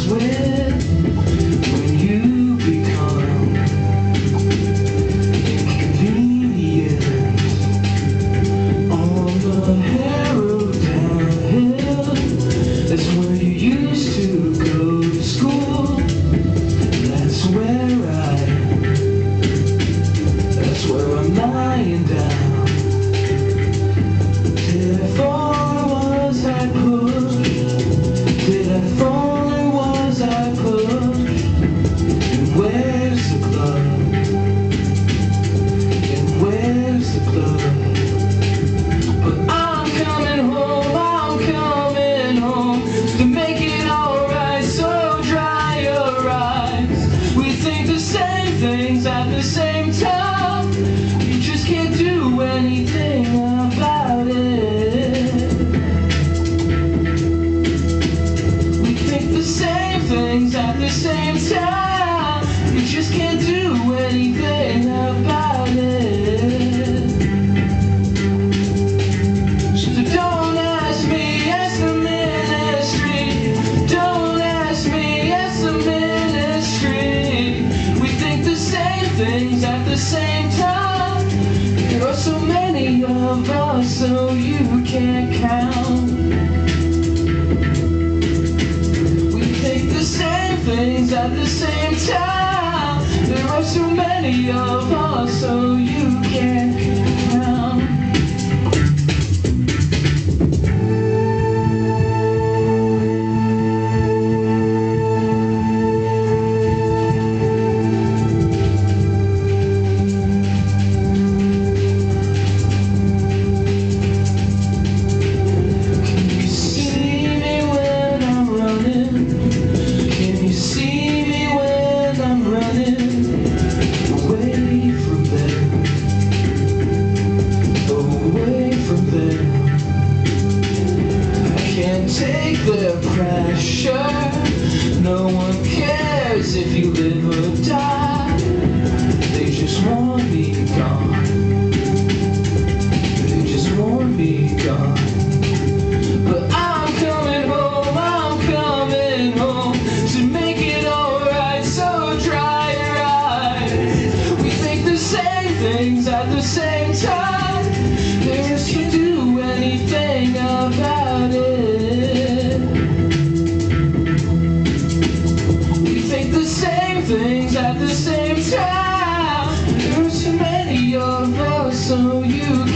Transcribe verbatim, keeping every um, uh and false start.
when, when you become inconvenient on the Harrow downhill. That's where you used to go to school. That's where I, that's where I'm lying down. Did I fall or was I pushed? Did I fall or was I pushed? And where's the glove? And where's the glove? But I'm coming home, I'm coming home to make it alright, so dry your eyes. We think the same things at the same time. You just can't do anything about it. We think the same things at the same time. You just can't do anything about it. So don't ask me, ask the ministry. Don't ask me, ask the ministry. We think the same things at the same time. There are so many of us, so you can't count. We think the same things at the same time. There are so many of us, so you can't count. Take the pressure. No one cares if you live or die. They just want me gone. They just want me gone. But I'm coming home, I'm coming home to make it alright, so dry your eyes. We think the same things at the same time. There is to do anything about it. Things at the same time. There's so many of us, so you